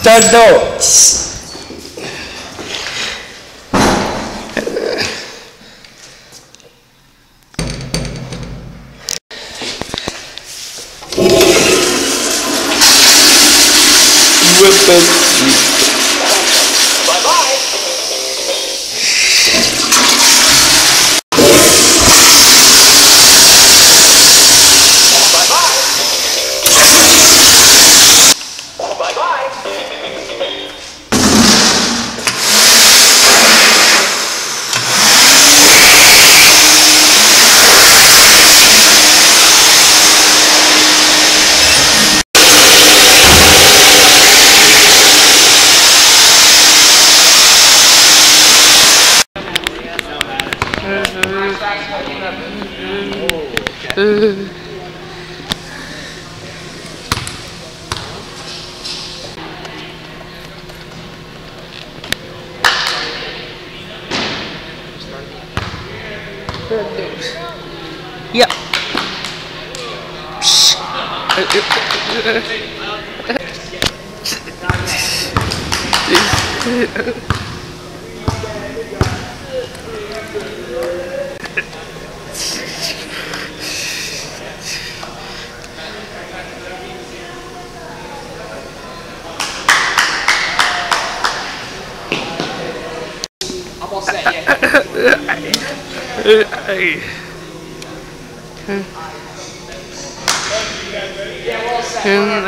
The notes. Yep. Almost set, yeah. Yeah, we're all set.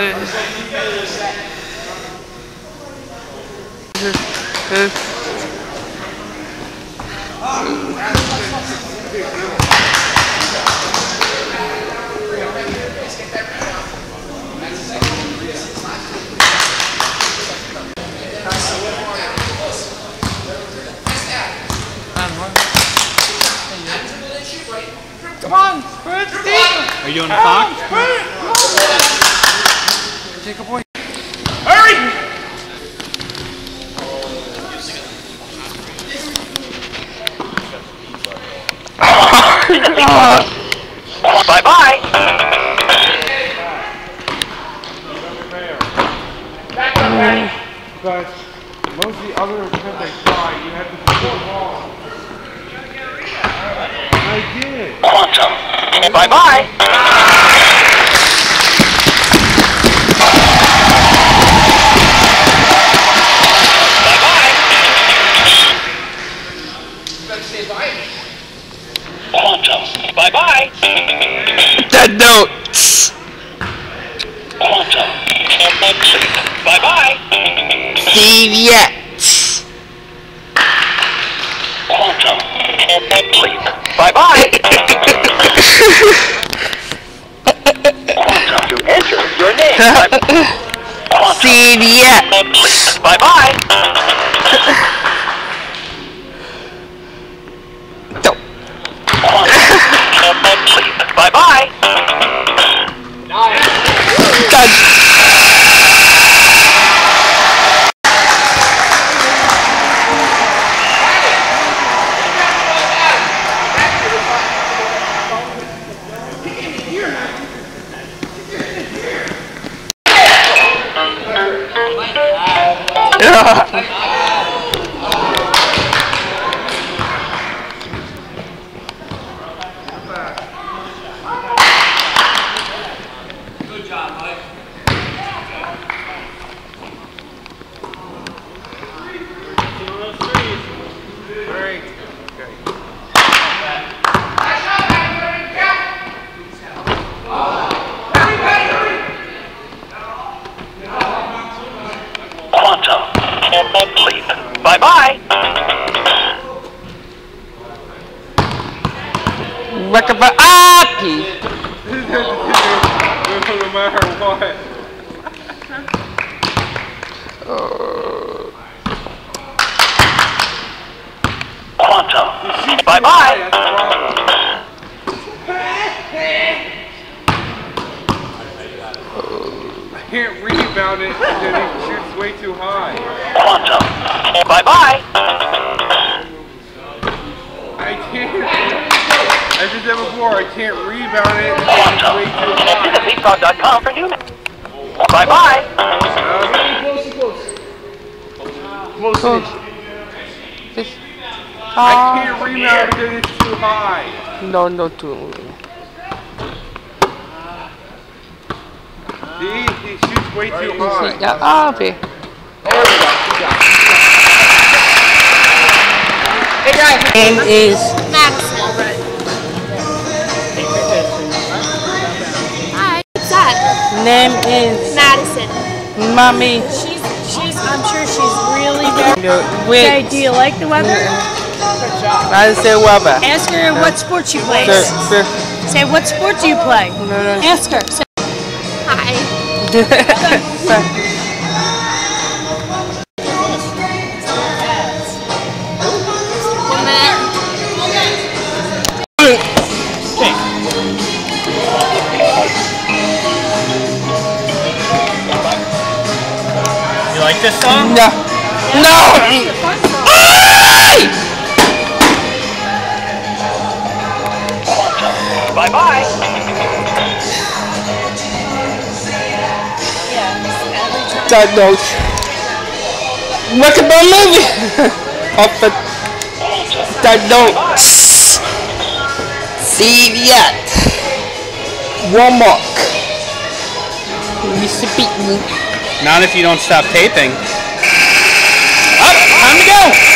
Come on, sprint, Steve! Are you on the clock? Take a point. Hurry! Bye-bye! But most of the other attempts I tried, you had to put the ball. I did. Quantum. Bye-bye! Quantum. Bye-bye! The notes. Quantum. Bye-bye! Steve Yates. Quantum. Sleep. Bye-bye! Quantum. To enter your name. Steve Yates. Sleep. Bye-bye! No. Quantum. Sleep. Bye-bye! Done. Good job, Mike. Great. Quantum. Sleep. Bye-bye! Rakabaaki. No matter what. Quantum. Bye-bye! I can't rebound it and then it shoots way too high. Quantum. Bye-bye! I can't. I did that before. I can't rebound it and it's Quantum. way too high. Visit leapfrog.com for new. Bye-bye! Close. almost Oh. finished. I can't rebound because it's too high. No, too. He shoots way too high. Yeah, okay. There we go. Good job. Hey guys. And is Madison. Hi. What's that? name is Madison. Mommy. I'm sure she's really very. Okay, Wait, do you like the weather? I say weather. Ask her what sport she plays. Sir. Say, what sport do you play? No. Ask her. Say, hi. One You like this song? No. Bye-bye. That note. Look at the movie. Off the that note. See yet. One more. You should beat me. Not if you don't stop taping. Up, time to go.